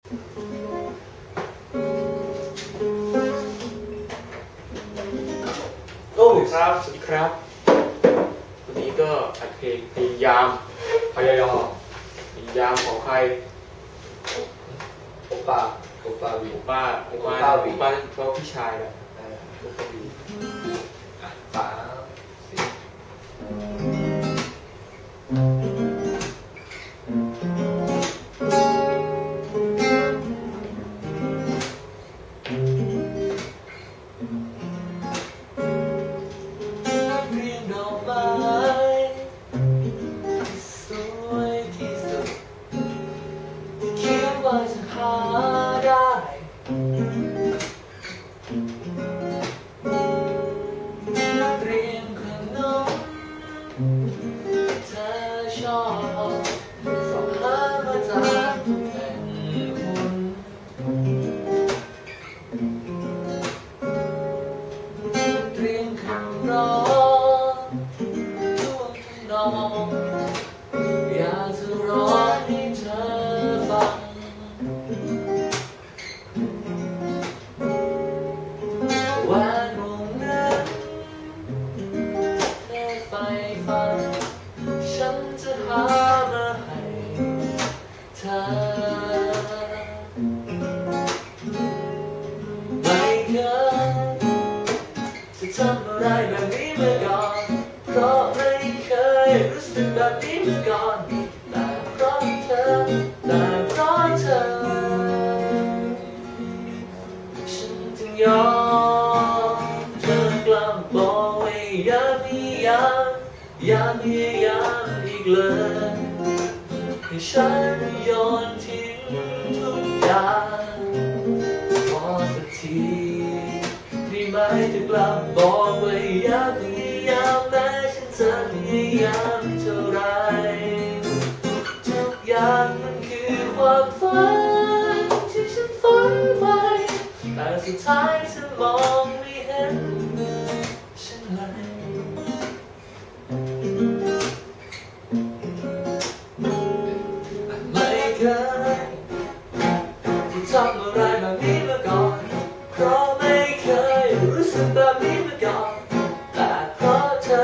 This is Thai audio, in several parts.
โอ้ครับสวัสดีครับวันนี้ก็อัดเพลงพยายามของใครโอป้าวีป้าพี่ชายแหละโอป้าวีป๋าจะหาได้เตรียมขนมเธอชอบสอบหามาจากทุกแห่งคุณเตรียมคำร้องท่วงทำนองอยากจะร้องให้เธอฟังวันนั้นเธอใฝ่ฝันฉันจะหามาให้เธอไม่เคยจะทำอะไรแบบนี้มาก่อนเพราะไม่เคยรู้สึกแบบนี้มาก่อนแต่เพราะเธอฉันจึงยอมเธอกลับบอกไว้อย่าพยายามอีกเลยให้ฉันโยนทิ้งทุกอย่างพอสักทีได้ไหมจะกลับบอกไว้อย่าพยายามแม้ฉันจะพยายามเท่าไรทุกอย่างมันคือความฝันที่ฉันฝันไว้แต่สุดท้ายเธอมองไม่เห็นฉันเลยไม่เคยที่ทำอะไรแบบนี้มาก่อนเพราะไม่เคยรู้สึกแบบนี้มาก่อนแต่เพราะเธอ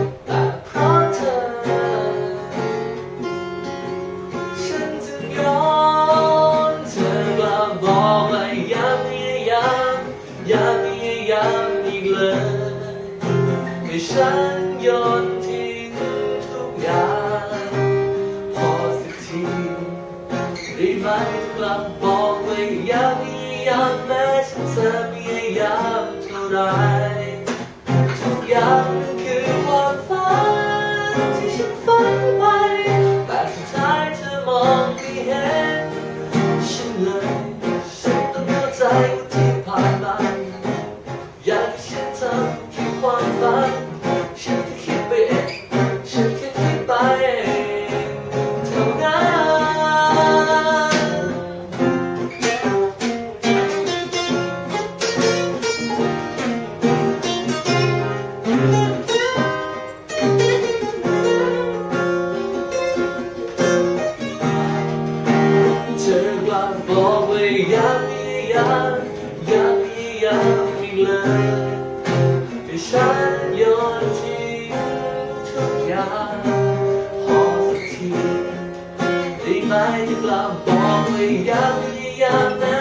ฉันจึงยอมเธอกลับบอกว่าอย่าพยายามอีกเลยให้ฉันโยนทิ้งทุกอย่างพอสักทีได้ไหมกลับบอกว่าอย่าพยายามแม้ฉันจะพยายามเท่าไรทุกอย่างคือความฝันที่ฉันฝันไว้แต่สุดท้ายเธอมองไม่เห็นฉันเลยฉันต้องเข้าใจว่าที่ผ่านมาอยากให้ฉันทำแค่ความฝันฉันแค่คิดไปเองฉันแค่คิดไปเองเท่านั้นเธอกลับบอกว่าอย่าพยายามอีกเลยให้ฉันโยนทิ้งทุกอย่างพอสักทีได้ไหมจะกลับบอกว่าอย่าพยายาม